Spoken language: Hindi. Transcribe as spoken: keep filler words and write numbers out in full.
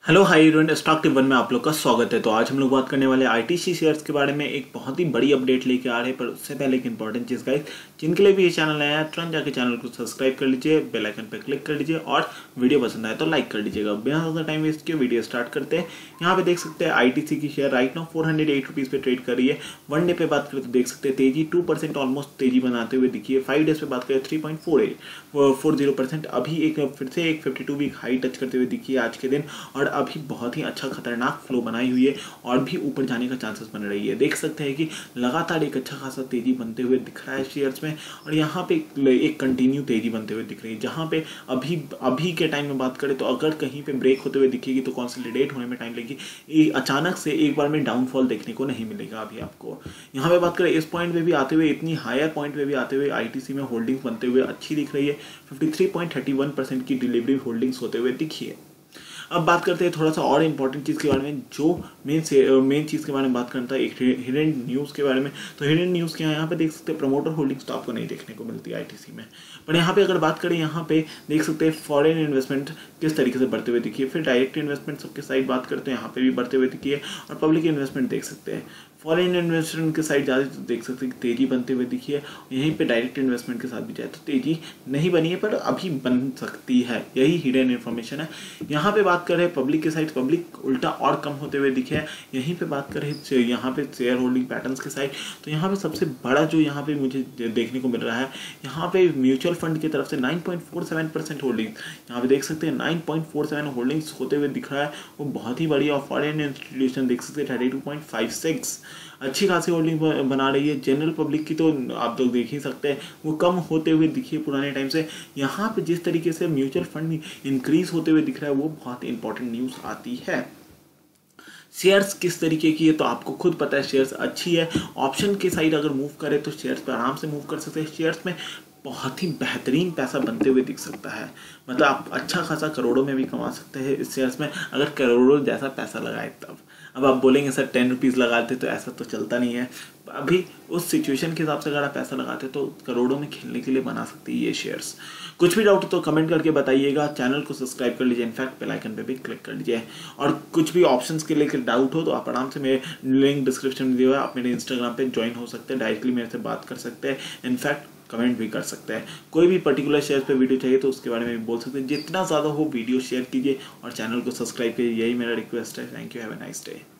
Hello hi everyone, stock tip one में आप लोग का स्वागत है। तो आज हम लोग बात करने वाले आईटीसी शेयर्स के बारे में। एक बहुत ही बड़ी अपडेट लेके आ रहे हैं, पर उससे पहले एक इंपॉर्टेंट चीज़ गाइस, जिनके लिए भी ये चैनल नया है तुरंत जाके चैनल को सब्सक्राइब कर लीजिए, बेल आइकन पे क्लिक कर लीजिए और वीडियो पसंद आए तो लाइक कर लीजिएगा। बिना ज़्यादा टाइम वेस्ट किए वीडियो स्टार्ट करते हैं। यहाँ पे देख सकते हैं आईटीसी की share right now four hundred eight rupees पे ट्रेड कर रही है। वन डे पे बात करें तो देख सकते हैं तेजी टू परसेंट ऑलमोस्ट तेजी बनाते हुए दिखी है। फाइव डेज पे बात करें three point four eight four zero percent अभी एक फिर से एक fifty two week high touch करते हुए दिखी है आज के दिन, और अभी बहुत ही अच्छा खतरनाक फ्लो बनाई हुई है और भी ऊपर जाने का चांसेस बन रही है। देख सकते हैं कि लगातार एक अच्छा खासा तेजी बनते हुए दिख रहा है शेयर्स में, और यहाँ पे एक कंटिन्यू तेजी बनते हुए दिख रही है। जहाँ पे अभी अभी के टाइम में बात करें तो अगर कहीं पे ब्रेक होते हुए दिखेगी तो कंसोलिडेट होने में टाइम लगेगी। अचानक से एक बार में डाउनफॉल देखने को नहीं मिलेगा अभी आपको। यहाँ पे बात करें इस पॉइंट पे भी आते हुए, इतनी हायर पॉइंट पे भी आते हुए आईटीसी में होल्डिंग्स बनते हुए अच्छी दिख रही है। Fifty three point thirty one percent की डिलीवरी होल्डिंग्स होते हुए दिखी है। अब बात करते हैं थोड़ा सा और इम्पोर्टेंट चीज़ के बारे में, जो मेन से मेन चीज़ के बारे में बात करता है, एक हिडन न्यूज़ के बारे में। तो हिडन न्यूज़ क्या है, यहाँ पे देख सकते हैं प्रमोटर होल्डिंग्स तो आपको नहीं देखने को मिलती है आईटीसी में, पर यहाँ पे अगर बात करें, यहाँ पे देख सकते हैं फॉरेन इन्वेस्टमेंट किस तरीके से बढ़ते हुए दिखी है। फिर डायरेक्ट इन्वेस्टमेंट सबके साइड बात करते हैं, यहाँ पे भी बढ़ते हुए दिखी है, और पब्लिक इन्वेस्टमेंट देख सकते हैं। फॉरेन इन्वेस्टमेंट के साइड ज़्यादा तो देख सकते हैं तेजी बनते हुए दिखी है। यहीं पे डायरेक्ट इन्वेस्टमेंट के साथ भी जाए तो तेजी नहीं बनी है, पर अभी बन सकती है। यही हिडन इन्फॉर्मेशन है। यहाँ पे बात करें पब्लिक के साइड, पब्लिक उल्टा और कम होते हुए दिखे है। यहीं पे बात करें यहाँ पे शेयर होल्डिंग पैटर्न्स के साइड, तो यहाँ पे सबसे बड़ा जो यहाँ पे मुझे देखने को मिल रहा है, यहाँ पे म्यूचुअल फंड की तरफ से nine point four seven percent holding, यहाँ पे देख सकते हैं nine point four seven holdings होते हुए दिख रहा है। वो बहुत ही बड़ी, और फॉरेन इंस्टीट्यूशन देख सकते हैं thirty two point five six, अच्छी खासी होल्डिंग बना रही है। जनरल पब्लिक की तो आप लोग देख ही सकते हैं, वो कम होते हुए दिखिए पुराने टाइम से। यहाँ पे जिस तरीके से म्यूचुअल फंड इंक्रीज होते हुए दिख रहा है, वो बहुत इंपॉर्टेंट न्यूज़ आती है। शेयर्स किस तरीके की है तो आपको खुद पता है, शेयर्स अच्छी है। ऑप्शन के साइड अगर मूव करें तो शेयर्स पर आराम से मूव कर सकते हैं। शेयर्स में बहुत ही बेहतरीन पैसा बनते हुए दिख सकता है, मतलब आप अच्छा खासा करोड़ों में भी कमा सकते हैं इस शेयर्स में, अगर करोड़ों जैसा पैसा लगाए तब। अब आप बोलेंगे सर टेन रुपीज़ लगाते तो ऐसा तो चलता नहीं है। अभी उस सिचुएशन के हिसाब से अगर आप पैसा लगाते तो करोड़ों में खेलने के लिए बना सकती है ये शेयर्स। कुछ भी डाउट हो तो कमेंट करके बताइएगा। चैनल को सब्सक्राइब कर लीजिए, इनफैक्ट बेल आइकन पे भी क्लिक कर लीजिए। और कुछ भी ऑप्शंस के लेकर डाउट हो तो आप आराम से मेरे लिंक डिस्क्रिप्शन में दिया हुआ है, आप मेरे इंस्टाग्राम पे ज्वाइन हो सकते हैं, डायरेक्टली मेरे से बात कर सकते हैं, इनफैक्ट कमेंट भी कर सकते हैं। कोई भी पर्टिकुलर शेयर पे वीडियो चाहिए तो उसके बारे में भी बोल सकते हैं। जितना ज़्यादा हो वीडियो शेयर कीजिए और चैनल को सब्सक्राइब कीजिए, यही मेरा रिक्वेस्ट है। Thank you, have a nice day.